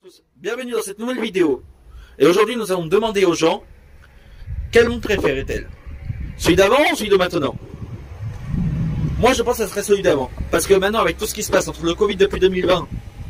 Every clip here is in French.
Tous, bienvenue dans cette nouvelle vidéo. Et aujourd'hui nous allons demander aux gens quel monde préférait-elle, celui d'avant ou celui de maintenant? Moi je pense que ce serait celui d'avant, parce que maintenant avec tout ce qui se passe entre le Covid depuis 2020,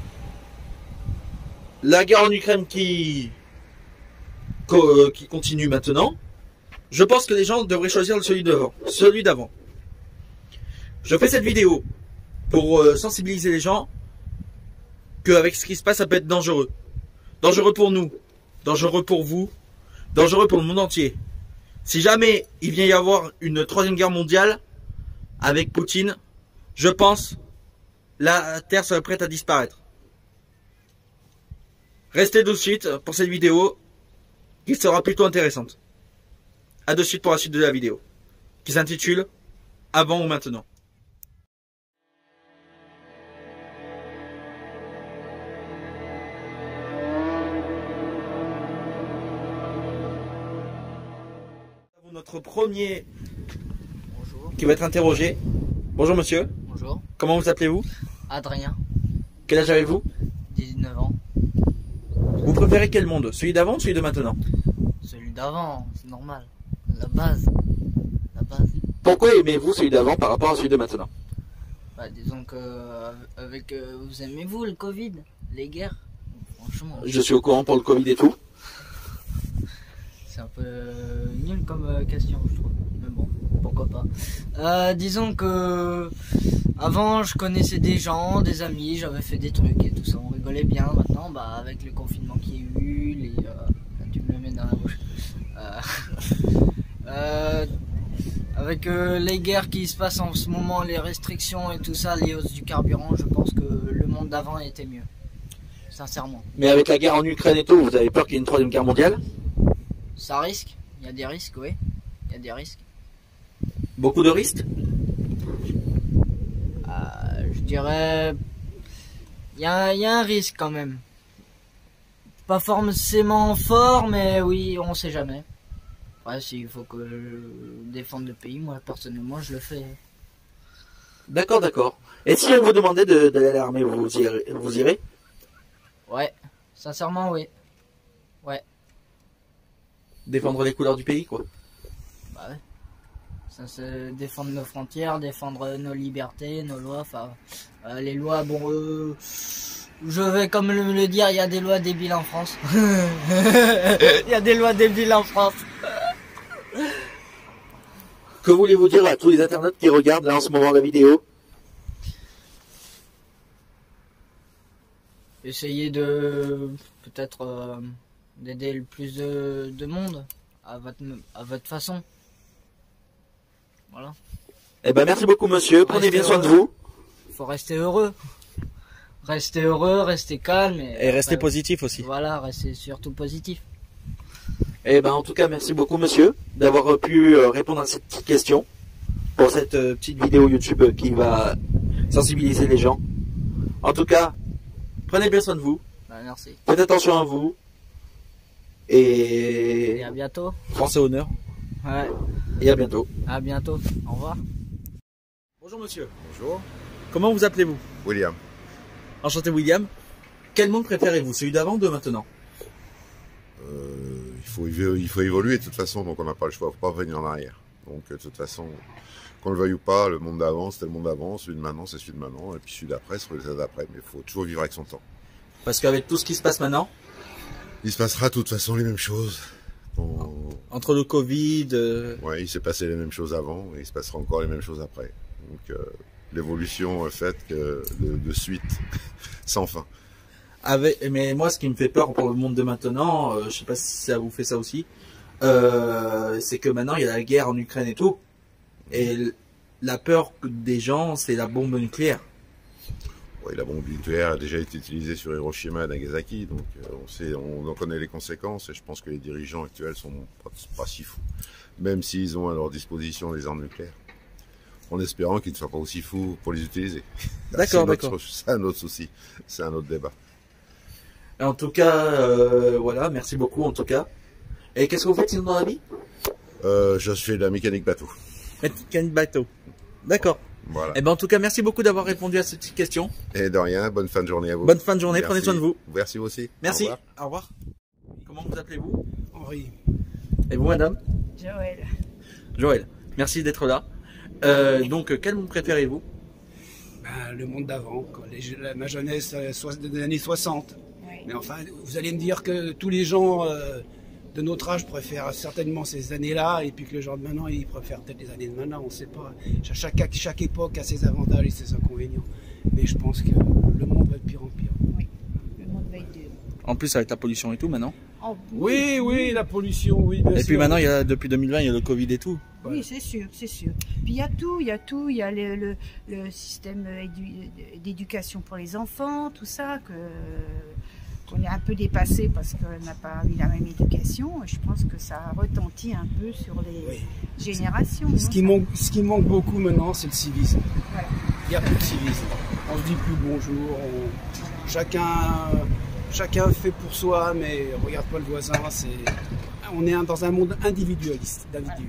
la guerre en Ukraine qui continue maintenant, je pense que les gens devraient choisir celui d'avant. Je fais cette vidéo pour sensibiliser les gens qu'avec ce qui se passe, ça peut être dangereux. Dangereux pour nous, dangereux pour vous, dangereux pour le monde entier. Si jamais il vient y avoir une troisième guerre mondiale avec Poutine, je pense la Terre serait prête à disparaître. Restez de suite pour cette vidéo qui sera plutôt intéressante. A de suite pour la suite de la vidéo qui s'intitule Avant ou maintenant. Notre premier Bonjour. Qui va être interrogé. Bonjour monsieur. Bonjour. Comment vous appelez-vous? Adrien. Quel âge avez-vous? 19 ans. Vous préférez quel monde? Celui d'avant ou celui de maintenant? Celui d'avant, c'est normal. La base. La base. Pourquoi aimez-vous celui d'avant par rapport à celui de maintenant? Bah, disons que avec vous aimez-vous le Covid, les guerres? Franchement. Je suis au courant pour le Covid et tout. C'est un peu nul comme question, je trouve. Mais bon, pourquoi pas. Disons que avant, je connaissais des gens, des amis, j'avais fait des trucs et tout ça. On rigolait bien. Maintenant, bah, avec le confinement qu'il y a eu, tu me le mets dans la bouche. Avec les guerres qui se passent en ce moment, les restrictions et tout ça, les hausses du carburant, je pense que le monde d'avant était mieux. Sincèrement. Mais avec la guerre en Ukraine et tout, vous avez peur qu'il y ait une troisième guerre mondiale? Ça risque, il y a des risques, oui. Il y a des risques. Beaucoup de risques? Je dirais... Il y a un risque quand même. Pas forcément fort, mais oui, on sait jamais. Ouais, s'il faut que je défende le pays, moi personnellement, je le fais. D'accord, d'accord. Et si on vous demandait d'aller à l'armée, vous irez? Ouais, sincèrement, oui. Ouais. Défendre les couleurs du pays, quoi. Bah ouais. Ça, c'est défendre nos frontières, défendre nos libertés, nos lois, enfin... les lois, bon... je vais comme le dire, il y a des lois débiles en France. Il y a des lois débiles en France. Que voulez-vous dire à tous les internautes qui regardent là en ce moment la vidéo? Essayez de... peut-être... d'aider le plus de monde à votre façon. Voilà. Eh ben merci beaucoup monsieur, prenez bien soin de vous. Faut rester heureux. Restez heureux, restez calme. Et restez positif aussi. Voilà, restez surtout positif. Eh ben en tout cas merci beaucoup monsieur d'avoir pu répondre à cette petite question pour cette petite vidéo YouTube qui va sensibiliser les gens. En tout cas, prenez bien soin de vous. Bah, merci. Faites attention à vous. Et à bientôt. Français honneur. Ouais. Et à bientôt. À bientôt. Au revoir. Bonjour monsieur. Bonjour. Comment vous appelez-vous? William. Enchanté William. Quel monde préférez-vous? Celui d'avant ou de maintenant? Il faut évoluer de toute façon, donc on n'a pas le choix, il ne faut pas revenir en arrière. Donc de toute façon, qu'on le veuille ou pas, le monde d'avant c'était le monde d'avant, celui de maintenant c'est celui de maintenant, et puis celui d'après c'est celui d'après, mais il faut toujours vivre avec son temps. Parce qu'avec tout ce qui se passe maintenant, il se passera de toute façon les mêmes choses. entre le Covid... Ouais, il s'est passé les mêmes choses avant, et il se passera encore les mêmes choses après. Donc l'évolution fait que de suite, sans fin. Mais moi, ce qui me fait peur pour le monde de maintenant, je sais pas si ça vous fait ça aussi, c'est que maintenant, il y a la guerre en Ukraine et tout. Et la peur des gens, c'est la bombe nucléaire. Oui, la bombe nucléaire a déjà été utilisée sur Hiroshima et Nagasaki, donc on en connaît les conséquences, et je pense que les dirigeants actuels sont pas si fous, même s'ils ont à leur disposition les armes nucléaires, en espérant qu'ils ne soient pas aussi fous pour les utiliser. D'accord, d'accord. C'est un autre souci, c'est un autre débat. En tout cas, voilà, merci beaucoup en tout cas. Et qu'est-ce que vous faites sinon dans la vie? Je fais de la mécanique bateau. Mécanique bateau. D'accord. Voilà. Eh ben, en tout cas, merci beaucoup d'avoir répondu à cette petite question. Et de rien, bonne fin de journée à vous. Bonne fin de journée, Merci. prenez soin de vous. Merci vous aussi. Merci. Au revoir. Au revoir. Comment vous appelez-vous? Henri. Et vous, madame? Joël. Joël. Merci d'être là. Donc, quel monde préférez-vous? Ben, le monde d'avant, ma jeunesse des années 60. Oui. Mais enfin, vous allez me dire que tous les gens de notre âge préfèrent certainement ces années-là, et puis que les gens de maintenant, ils préfèrent peut-être les années de maintenant, on ne sait pas. Chaque époque a ses avantages et ses inconvénients. Mais je pense que le monde va de pire en pire. Oui. Le monde va être dur. En plus, avec la pollution et tout, maintenant. Oh, Oui, oui, la pollution, oui, bien Et sûr. puis maintenant, depuis 2020, il y a le Covid et tout. Oui, c'est sûr, c'est sûr. Puis il y a tout, il y a le système d'éducation pour les enfants, tout ça, qu'on est un peu dépassé parce qu'on n'a pas eu la même éducation. Et je pense que ça retentit un peu sur les Oui. générations. Ce qui manque beaucoup maintenant, c'est le civisme. Voilà. Il n'y a plus de civisme. On se dit plus bonjour. Chacun fait pour soi, mais on regarde pas le voisin. On est dans un monde individualiste, d'individus.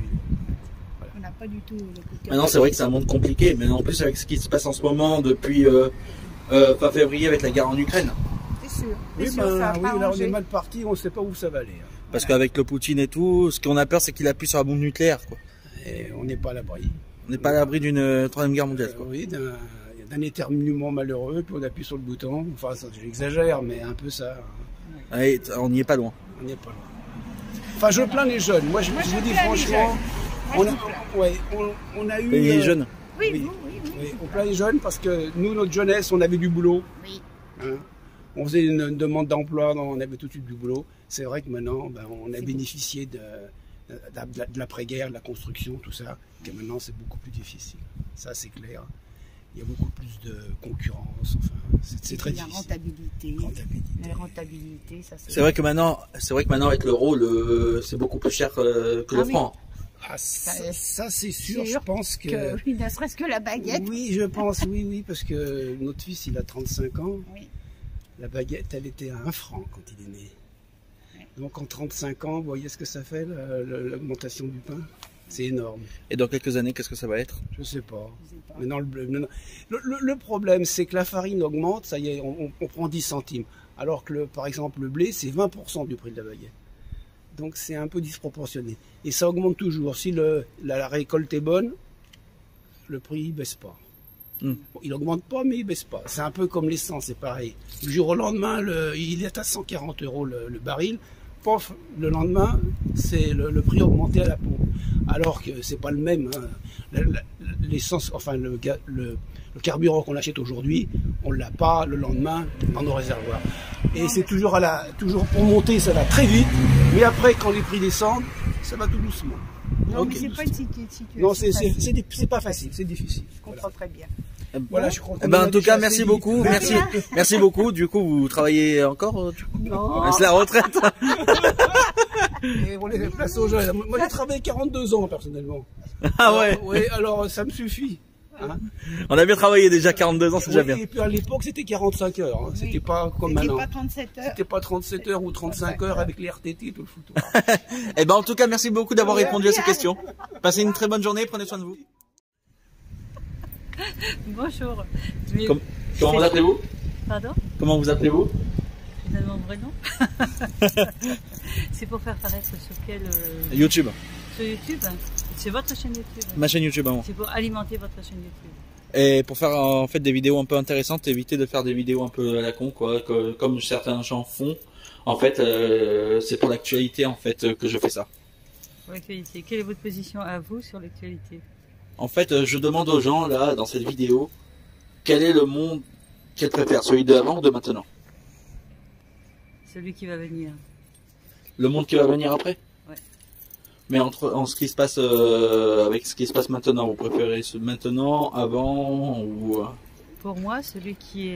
On n'a pas du tout le côté. Maintenant, c'est vrai que c'est un monde compliqué, mais en plus, avec ce qui se passe en ce moment depuis fin février avec la guerre en Ukraine. C'est sûr. Oui, C'est sûr, ça a oui, pas là on arrangé. est mal parti, on ne sait pas où ça va aller. Parce qu'avec le Poutine et tout, ce qu'on a peur, c'est qu'il appuie sur la bombe nucléaire, quoi. Et on n'est pas à l'abri. On n'est pas à l'abri d'une troisième guerre mondiale, quoi. Oui, d'un éternuement malheureux, puis on appuie sur le bouton. Enfin, j'exagère, mais un peu ça. Allez, on n'y est pas loin. On n'est pas loin. Enfin, je plains les jeunes. Moi, je vous dis plains les franchement, jeunes. on a eu. Et les jeunes. Oui, Oui. oui, oui, oui. Oui, on plaint les jeunes parce que nous, notre jeunesse, on avait du boulot. Oui. Hein. On faisait une demande d'emploi, on avait tout de suite du boulot. C'est vrai que maintenant, on a bénéficié de l'après-guerre, de la construction, tout ça. Que maintenant, c'est beaucoup plus difficile. Ça, c'est clair. Il y a beaucoup plus de concurrence. Enfin, c'est très La difficile. rentabilité. Rentabilité. La rentabilité, ça C'est vrai que maintenant, avec l'euro, c'est beaucoup plus cher que le Ah oui. franc. Ah, ça, c'est sûr, Sûr je pense que... oui, ne serait-ce que la baguette. Oui, je pense, oui, parce que notre fils, il a 35 ans. Oui. La baguette, elle était à 1 franc quand il est né. Donc en 35 ans, vous voyez ce que ça fait, l'augmentation du pain? C'est énorme. Et dans quelques années, qu'est-ce que ça va être? Je sais pas. Je sais pas. Maintenant, le problème, c'est que la farine augmente, ça y est, on prend 10 centimes. Alors que, par exemple, le blé, c'est 20% du prix de la baguette. Donc c'est un peu disproportionné. Et ça augmente toujours. Si la récolte est bonne, le prix ne baisse pas. Bon, il n'augmente pas, mais il ne baisse pas. C'est un peu comme l'essence, c'est pareil. Du jour au lendemain, il est à 140 € le baril. Pof, le lendemain, c'est le prix augmenté à la pompe. Alors que c'est pas le même. Hein. L'essence, enfin le carburant qu'on achète aujourd'hui, on l'a pas le lendemain dans nos réservoirs. Et c'est toujours toujours pour monter, ça va très vite. Mais après, quand les prix descendent, ça va tout doucement. Non, mais Ok. c'est pas une situation. Non, facile. c'est pas facile, c'est difficile. Je comprends très bien. Voilà, je crois qu'on Eh ben, en a en tout déjà cas, assez merci dit. beaucoup. Merci, merci beaucoup. Du coup, vous travaillez encore, du coup? Non. C'est la retraite. Et on les place aux jeunes. Moi, j'ai travaillé 42 ans, personnellement. Ah ouais. Oui, alors ça me suffit. Hein. On a bien travaillé déjà 42 ans, c'est déjà Oui, bien. et puis à l'époque, c'était 45 heures. Hein. C'était pas comme C'était maintenant. pas 37 heures. C'était pas 37 heures ou 35 heures avec les RTT et tout le foutoir. Eh ben, en tout cas, merci beaucoup d'avoir répondu à ces questions. Passez une très bonne journée, prenez soin de vous. Bonjour. Comment vous appelez-vous? Pardon? Comment vous appelez-vous? Je donne mon vrai nom. C'est pour faire paraître sur quel... YouTube. Sur YouTube. C'est votre chaîne YouTube. Ma chaîne YouTube, avant. C'est pour alimenter votre chaîne YouTube. Et pour faire en fait des vidéos un peu intéressantes, éviter de faire des vidéos un peu à la con, quoi, comme certains gens font. En fait, c'est pour l'actualité en fait que je fais ça. Pour l'actualité. Quelle est votre position à vous sur l'actualité? En fait, je demande aux gens là dans cette vidéo quel est le monde qu'ils préfèrent, celui de avant ou de maintenant? Celui qui va venir. Le monde qui va venir après? Ouais. Mais en ce qui se passe avec ce qui se passe maintenant, vous préférez ce maintenant, avant ou Pour moi, celui qui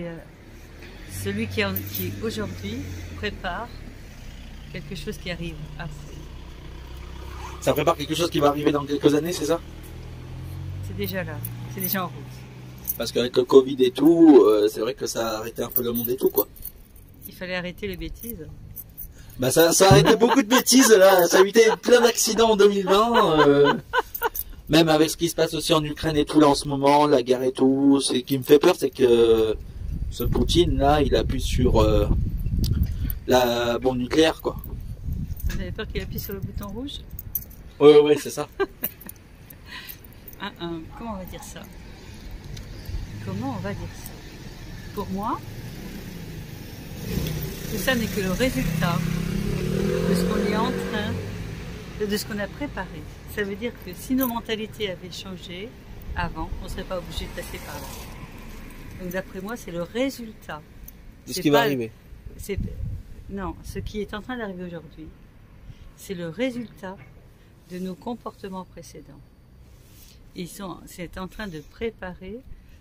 aujourd'hui prépare quelque chose qui arrive après. ça prépare quelque chose qui va arriver dans quelques années, c'est ça? C'est déjà là. C'est déjà en route. Parce qu'avec le Covid et tout, c'est vrai que ça a arrêté un peu le monde et tout, quoi. Il fallait arrêter les bêtises. Bah ça a arrêté beaucoup de bêtises là, ça a évité plein d'accidents en 2020. Même avec ce qui se passe aussi en Ukraine et tout là en ce moment, la guerre et tout, ce qui me fait peur, c'est que ce Poutine là, il appuie sur la bombe nucléaire, quoi. Vous avez peur qu'il appuie sur le bouton rouge? Ouais, c'est ça. Comment on va dire ça? Comment on va dire ça? Pour moi, tout ça n'est que le résultat de ce qu'on est en train, de ce qu'on a préparé. Ça veut dire que si nos mentalités avaient changé avant, on ne serait pas obligé de passer par là. Donc d'après moi, c'est le résultat. De ce qui va arriver. Non, ce qui est en train d'arriver aujourd'hui, c'est le résultat de nos comportements précédents. C'est en train de préparer,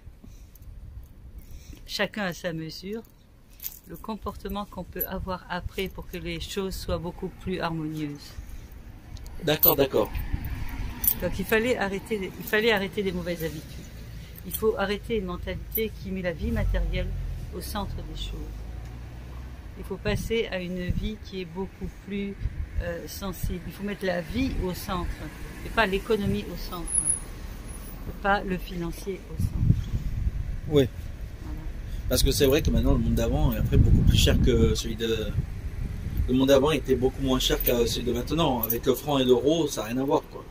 chacun à sa mesure, le comportement qu'on peut avoir après pour que les choses soient beaucoup plus harmonieuses. D'accord. Donc il fallait arrêter des mauvaises habitudes. Il faut arrêter une mentalité qui met la vie matérielle au centre des choses. Il faut passer à une vie qui est beaucoup plus sensible. Il faut mettre la vie au centre et pas l'économie au centre, pas le financier au centre. Oui. Voilà. Parce que c'est vrai que maintenant le monde d'avant est après beaucoup plus cher que celui de... Le monde d'avant était beaucoup moins cher que celui de maintenant. Avec le franc et l'euro, ça n'a rien à voir, quoi.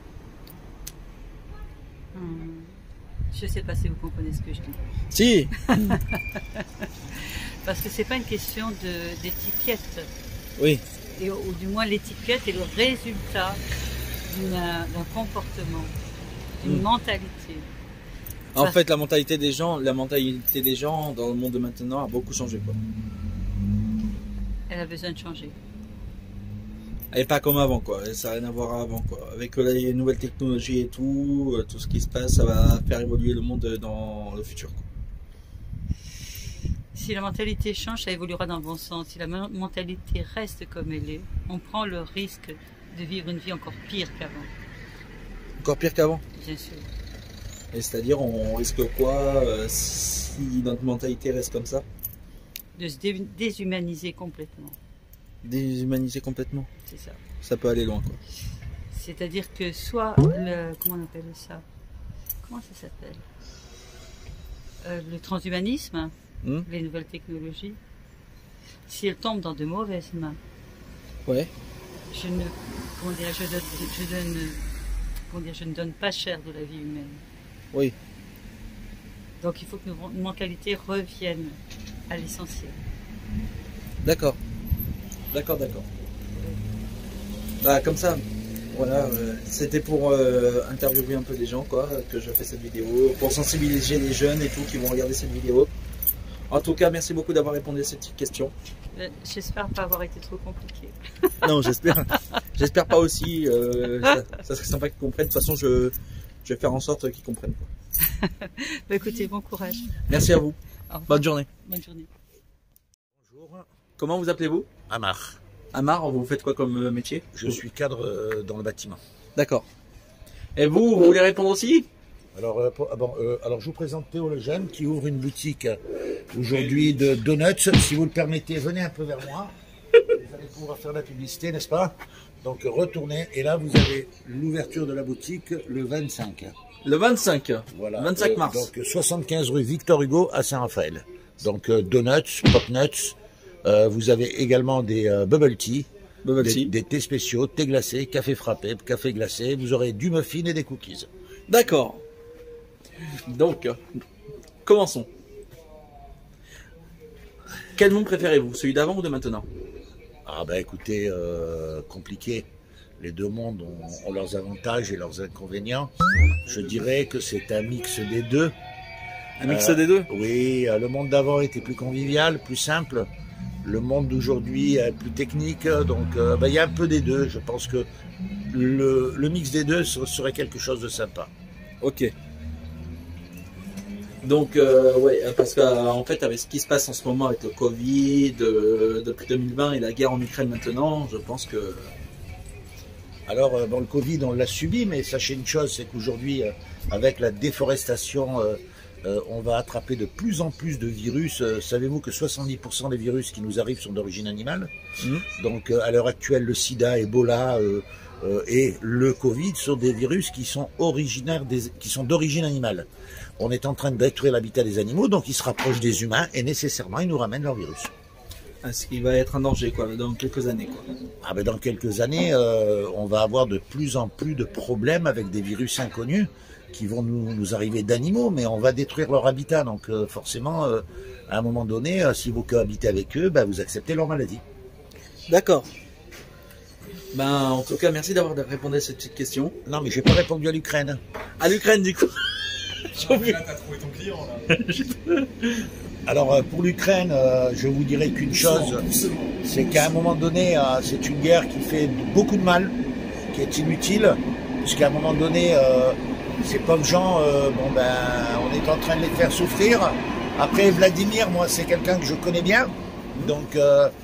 Je ne sais pas si vous comprenez ce que je dis. Si. Parce que c'est pas une question d'étiquette. Oui. Ou du moins l'étiquette est le résultat d'un comportement, d'une mentalité. En fait, la mentalité des gens dans le monde de maintenant a beaucoup changé, quoi. Elle a besoin de changer. Elle n'est pas comme avant, quoi. Ça n'a rien à voir avant, quoi. Avec les nouvelles technologies et tout ce qui se passe, ça va faire évoluer le monde dans le futur, quoi. Si la mentalité change, ça évoluera dans le bon sens. Si la mentalité reste comme elle est, on prend le risque de vivre une vie encore pire qu'avant. Encore pire qu'avant? Bien sûr. Et c'est-à-dire, on risque quoi si notre mentalité reste comme ça? De se déshumaniser complètement. Déshumaniser complètement? C'est ça. Ça peut aller loin, quoi. C'est-à-dire que soit comment on appelle ça? Comment ça s'appelle? Le transhumanisme, les nouvelles technologies, si elles tombent dans de mauvaises mains, ouais. Je ne donne pas cher de la vie humaine. Oui. Donc il faut que nos mentalités reviennent à l'essentiel. D'accord. Bah comme ça, voilà, c'était pour interviewer un peu des gens, quoi, que je fais cette vidéo, pour sensibiliser les jeunes et tout qui vont regarder cette vidéo. En tout cas, merci beaucoup d'avoir répondu à cette petite question. J'espère pas avoir été trop compliqué. Non, j'espère pas aussi. Ça serait sympa qu'ils comprennent. De toute façon, je vais faire en sorte qu'ils comprennent, quoi. Bah, écoutez, bon courage. Merci à vous. Bonne journée. Bonne journée. Bonjour. Comment vous appelez-vous? Amar. Amar, vous faites quoi comme métier? Je suis cadre dans le bâtiment. D'accord. Et vous voulez répondre aussi? Alors, alors je vous présente Théo Lejeune qui ouvre une boutique aujourd'hui de donuts. Si vous le permettez, venez un peu vers moi. Vous allez pouvoir faire la publicité, n'est-ce pas? Donc retournez et là vous avez l'ouverture de la boutique le 25. Le 25. Voilà. 25 mars. Donc 75 rue Victor Hugo à Saint-Raphaël. Donc donuts, pop nuts. Vous avez également des bubble tea. Des thés spéciaux, thé glacé, café frappé, café glacé. Vous aurez du muffin et des cookies. D'accord. Donc, commençons. Quel monde préférez-vous? Celui d'avant ou de maintenant? Ah ben écoutez, compliqué. Les deux mondes ont leurs avantages et leurs inconvénients. Je dirais que c'est un mix des deux. Un mix des deux? Oui, le monde d'avant était plus convivial, plus simple. Le monde d'aujourd'hui est plus technique. Donc il y a un peu des deux. Je pense que le mix des deux serait quelque chose de sympa. Ok. Donc, ouais, parce qu'en fait, avec ce qui se passe en ce moment avec le Covid, depuis 2020 et la guerre en Ukraine maintenant, je pense que... Alors, bon, le Covid, on l'a subi, mais sachez une chose, c'est qu'aujourd'hui, avec la déforestation, on va attraper de plus en plus de virus. Savez-vous que 70% des virus qui nous arrivent sont d'origine animale? Donc, à l'heure actuelle, le sida, Ebola, et le Covid sont des virus qui sont d'origine animale. On est en train de détruire l'habitat des animaux, donc ils se rapprochent des humains et nécessairement ils nous ramènent leur virus. Ce qui va être un danger quoi, dans quelques années. Quoi. Ah ben dans quelques années, on va avoir de plus en plus de problèmes avec des virus inconnus qui vont nous arriver d'animaux, mais on va détruire leur habitat. Donc forcément, à un moment donné, si vous cohabitez avec eux, ben, vous acceptez leur maladie. D'accord. Ben, en tout cas, merci d'avoir répondu à cette petite question. Non, mais j'ai pas répondu à l'Ukraine. À l'Ukraine, du coup. Là, t'as trouvé ton client, là. Alors, pour l'Ukraine, je vous dirais qu'une chose, c'est qu'à un moment donné, c'est une guerre qui fait beaucoup de mal, qui est inutile, puisqu'à un moment donné, ces pauvres gens, bon ben, on est en train de les faire souffrir. Après, Vladimir, moi, c'est quelqu'un que je connais bien, donc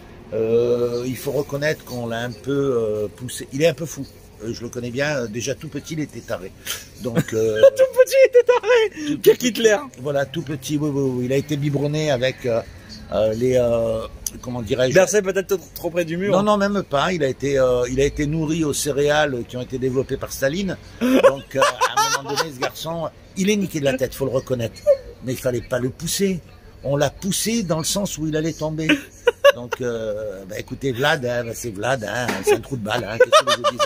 il faut reconnaître qu'on l'a un peu poussé. Il est un peu fou. Je le connais bien, déjà tout petit, il était taré. Donc, tout petit, il était taré. Quel Hitler. Voilà, tout petit, oui. Il a été biberonné avec comment dirais-je, bercé peut-être trop près du mur. Non, même pas. Il a été nourri aux céréales qui ont été développées par Staline. Donc, à un moment donné, ce garçon, il est niqué de la tête, faut le reconnaître. Mais il fallait pas le pousser. On l'a poussé dans le sens où il allait tomber. Donc, bah, écoutez, Vlad, hein, c'est Vlad, hein, c'est un trou de balle, hein, qu'est-ce que je vous dis,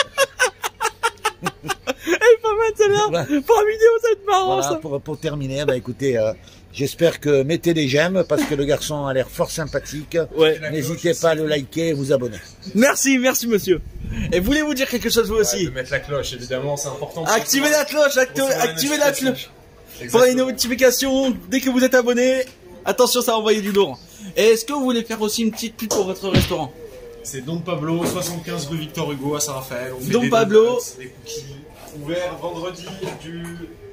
hein. Elle est pas mal celle-là. Voilà. Pour la vidéo, ça va être marrant. Voilà, ça. pour terminer, bah, écoutez, j'espère que mettez des j'aime parce que le garçon a l'air fort sympathique. Ouais. N'hésitez pas à le liker et vous abonner. Merci monsieur. Et voulez-vous dire quelque chose vous aussi? De mettre la cloche, évidemment, c'est important. Activez la cloche, activez la cloche. Pour les notifications, dès que vous êtes abonné, attention, ça va envoyer du lourd. Et est-ce que vous voulez faire aussi une petite pub pour votre restaurant? C'est Don Pablo, 75 rue Victor Hugo à Saint-Raphaël. Don Pablo. Des cookies ouverts vendredi du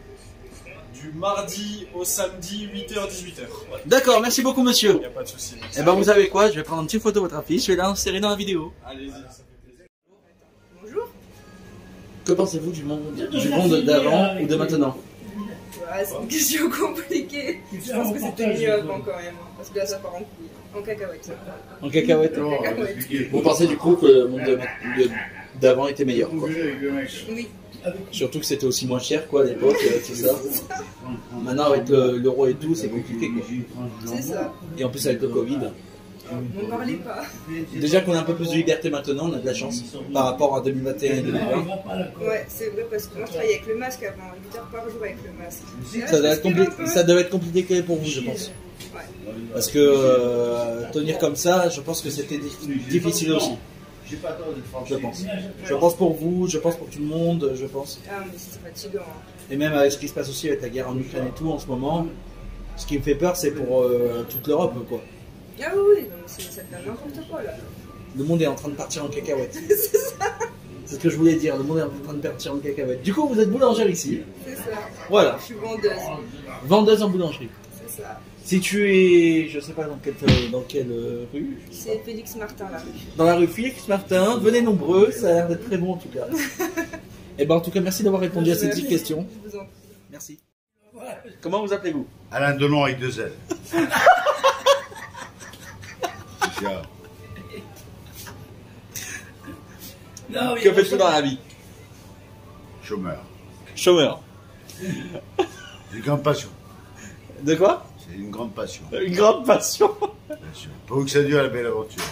mardi au samedi 8h-18h. Ouais. D'accord, merci beaucoup monsieur. Il n'y a pas de souci. Et ben vous savez quoi, je vais prendre une petite photo de votre affiche, je vais l'insérer dans la vidéo. Allez-y, ça fait plaisir. Bonjour. Que pensez-vous du monde d'avant ou de maintenant? C'est une question compliquée. Je pense que c'était mieux avant quand même. Parce que là, ça part en couille. En cacahuète. En cacahuète. En cacahuète. Vous pensez du coup que le monde d'avant était meilleur quoi? Oui. Surtout que c'était aussi moins cher quoi à l'époque, tout ça. Maintenant avec l'euro et tout, c'est compliqué quoi. C'est ça. Et en plus avec le Covid. N'en parlez pas. Déjà qu'on a un peu plus de liberté maintenant, on a de la chance par rapport à 2021 et 2020. Ouais, c'est vrai parce que moi je travaillais avec le masque avant, 8 heures par jour avec le masque. Ça devait être compliqué pour vous, je pense. Ouais. Parce que tenir comme ça, je pense que c'était difficile aussi. Je pense. Je pense pour vous, je pense pour tout le monde, je pense. Ah, mais c'est fatigant. Hein. Et même avec ce qui se passe aussi avec la guerre en Ukraine et tout en ce moment, ce qui me fait peur, c'est pour toute l'Europe, quoi. Ah oui, donc ça devient n'importe quoi là. Le monde est en train de partir en cacahuète. C'est ça. C'est ce que je voulais dire, le monde est en train de partir en cacahuète. Du coup, vous êtes boulangère ici. C'est ça. Voilà. Je suis vendeuse. Vendeuse en boulangerie. C'est ça. Située, je sais pas dans quelle rue. C'est Félix Martin la rue. Dans la rue Félix Martin, venez nombreux, ça a l'air d'être très bon en tout cas. Et ben en tout cas, merci d'avoir répondu à cette petite question. Je vous en prie. Merci. Comment vous appelez-vous? Alain Delon avec 2 L. Que faites-vous dans la vie? Chômeur. Chômeur. Une grande passion. De quoi? C'est une grande passion. Une grande passion. Bien sûr. Pour que ça dure la belle aventure.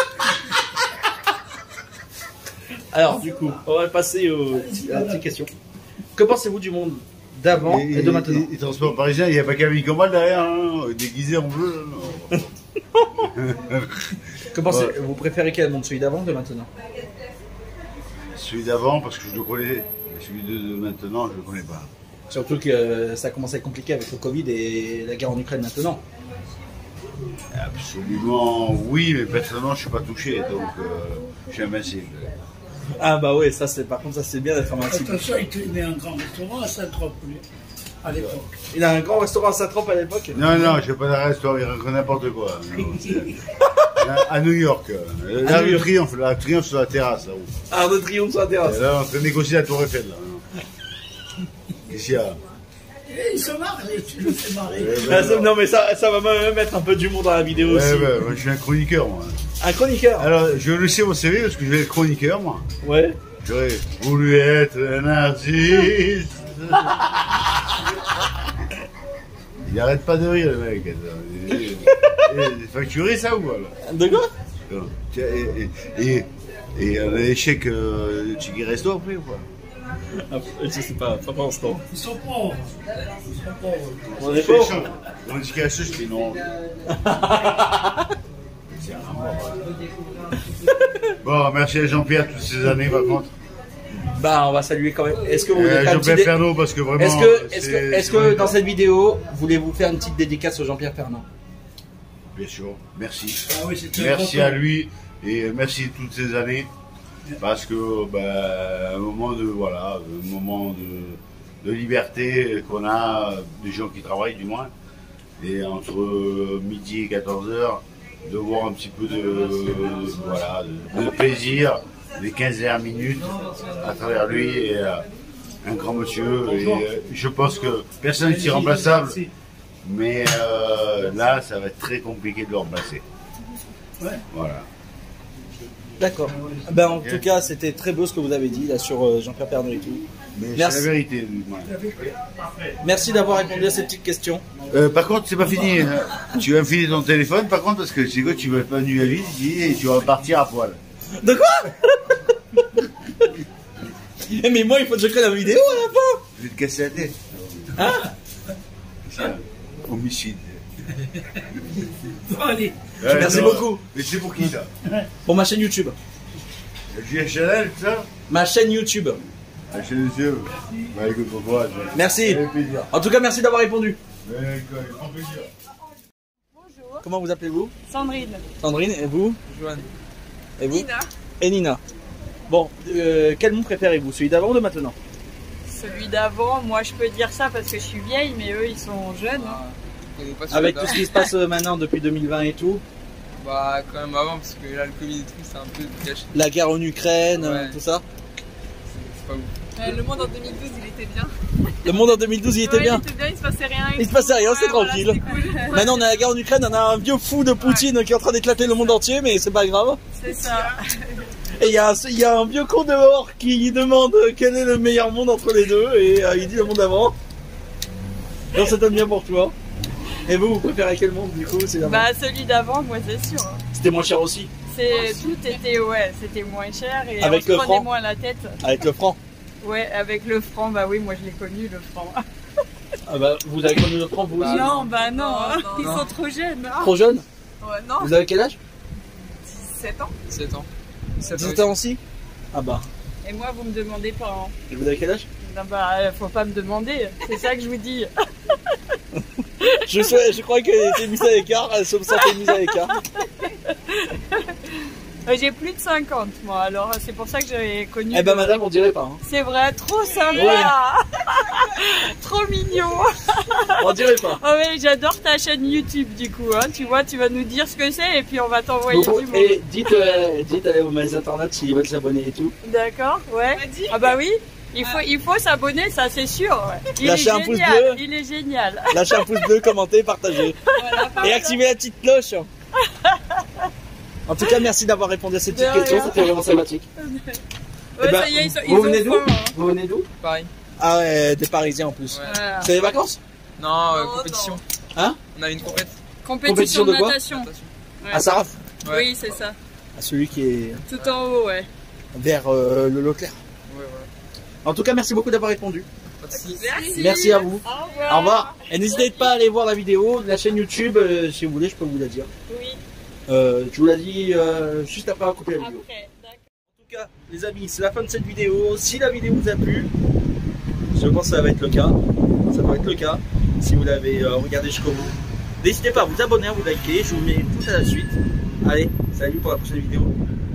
Alors du coup, on va passer à la petite question. Que pensez-vous du monde d'avant et de maintenant? Les transports parisiens, il n'y a pas Camille Combal derrière, hein, déguisé en bleu. Que pensez-vous? Vous préférez quel monde? Celui d'avant ou de maintenant? Celui d'avant, parce que je le connais. Celui de maintenant, je ne le connais pas. Surtout que ça commence à être compliqué avec le Covid et la guerre en Ukraine maintenant. Absolument oui, mais personnellement je ne suis pas touché, donc je suis invincible. Ah bah ouais, ça c'est par contre ça c'est bien d'être invincible. Attention, il tenait un grand restaurant à Saint-Tropez à l'époque. Il a un grand restaurant à Saint-Tropez à l'époque? Non, je n'ai pas de restaurant, il raconte n'importe quoi. À New York, la rue Triomphe, sur la terrasse. Là-haut. Ah, le Triomphe sur la terrasse. Et là, on est en train de négocier la Tour Eiffel. Là. Qu'est-ce qu'il y a? Il se marre, tu le fais marrer. Non mais ça va même mettre un peu d'humour dans la vidéo aussi. Moi, je suis un chroniqueur, moi. Un chroniqueur? Alors, je le sais au CV parce que je vais être chroniqueur, moi. Ouais. J'aurais voulu être un artiste. Il arrête pas de rire, le mec. C'est facturé, ça, ou quoi, là? De quoi? Et un échec Tiki Resto après, ou quoi? Je sais pas pour l'instant. Ils sont pauvres. On est pauvres. On dit Tiki Resto, je dis non. Bon, merci à Jean-Pierre toutes ces années, par contre. Bah, on va saluer quand même. Est-ce que vous voulez faire Jean-Pierre Pernaut, parce que vraiment. Est-ce que dans cette vidéo, voulez-vous faire une petite dédicace au Jean-Pierre Pernaut? Bien sûr, merci. Ah oui, merci à lui et merci toutes ces années. Parce que, un moment de liberté qu'on a, des gens qui travaillent du moins. Et entre midi et 14h, de voir un petit peu de plaisir, les 15 dernières minutes à travers lui, et un grand monsieur, et je pense que personne n'est irremplaçable, mais là ça va être très compliqué de le remplacer. Voilà. D'accord. Ben, en tout cas, c'était très beau ce que vous avez dit là sur Jean-Pierre Pernaut et tout. Mais c'est la vérité. Merci d'avoir répondu à ces petites questions. Par contre, c'est pas fini. Hein. Tu vas me filer ton téléphone, par contre, parce que c'est quoi, tu vas pas venir à vite et tu vas partir à poil. De quoi? Mais moi, il faut que je crée la vidéo à la fin. Je vais te casser la tête. Hein? C'est un homicide. Allez. Merci beaucoup. Mais c'est pour qui ça? Pour ma chaîne YouTube. Julien Chanel, ça? Ma chaîne YouTube. La chaîne YouTube. Bah écoute, pourquoi? Merci. En tout cas, merci d'avoir répondu. Grand plaisir. Bonjour. Comment vous appelez-vous? Sandrine. Sandrine, et vous? Joanne. Et vous? Nina. Et Nina. Bon, quel monde préférez-vous? Celui d'avant ou de maintenant? Celui d'avant, moi je peux dire ça parce que je suis vieille, mais eux ils sont jeunes. Avec tout ce qui se passe maintenant depuis 2020 et tout? Bah quand même avant, parce que là le Covid et tout c'est un peu gâché. La guerre en Ukraine, ouais. tout ça? C'est pas ouf. Le monde en 2012 il était bien. Le monde en 2012 il était bien? Il était bien, il se passait rien. Il se passait rien, c'est tranquille. Voilà, cool. Maintenant on a la guerre en Ukraine, on a un vieux fou de Poutine qui est en train d'éclater le monde entier, mais c'est pas grave. C'est ça. Et il y a un vieux con dehors qui demande quel est le meilleur monde entre les deux, et il dit le monde d'avant. Donc ça donne bien pour toi. Et vous préférez quel monde du coup? Bah celui d'avant, moi c'est sûr. C'était moins cher aussi? Tout était, ouais, c'était moins cher et avec on se le prenait franc? moins la tête. Avec le franc? Ouais, avec le franc, bah oui, moi je l'ai connu le franc. Ah bah vous avez connu le franc vous aussi? Non, bah non, ils sont trop jeunes. Trop jeunes? Ouais, non. Vous avez quel âge? 17 ans. 7 ans. 17 ans aussi? Ah bah. Et moi vous me demandez pas. Hein. Et vous avez quel âge? Non bah faut pas me demander, c'est ça que je vous dis. Je crois qu'elle était mise à l'écart, elle se sentait mise à l'écart. J'ai plus de 50 moi, alors c'est pour ça que j'avais connu. Eh ben madame, on dirait pas. Hein. C'est vrai, trop sympa. Ouais. Trop mignon. On dirait pas. Oh ouais, j'adore ta chaîne YouTube du coup, hein. Tu vois, tu vas nous dire ce que c'est et puis on va t'envoyer du monde. Et dites aux mes internautes s'ils veulent s'abonner et tout. D'accord, ouais. Ah bah oui. Il faut s'abonner, ça c'est sûr. Ouais. Lâchez un pouce bleu. Il est génial. Lâchez un pouce bleu, commentez, partagez. Voilà, et activez la petite cloche. En tout cas, merci d'avoir répondu à ces petites questions, c'était vraiment sympathique. Ouais, ça y est, ils vous venez d'où? Vous venez d'où? Paris. Ah ouais, des Parisiens en plus. Ouais. C'est les vacances? Non, compétition. Hein? On a une compète. Compétition de natation. Ouais. À Saraf? Ouais. Oui, c'est ça. À celui qui est... Tout en haut, ouais. Vers le Leclerc. Ouais. En tout cas, merci beaucoup d'avoir répondu. Merci. Merci à vous. Au revoir. Et n'hésitez pas à aller voir la vidéo de la chaîne YouTube, si vous voulez, je peux vous la dire. Oui. Je vous la dis juste après avoir coupé la vidéo. En tout cas, les amis, c'est la fin de cette vidéo. Si la vidéo vous a plu, je pense que ça va être le cas. Ça doit être le cas si vous l'avez regardé jusqu'au bout. N'hésitez pas à vous abonner, à vous liker. Je vous mets tout à la suite. Allez, salut pour la prochaine vidéo.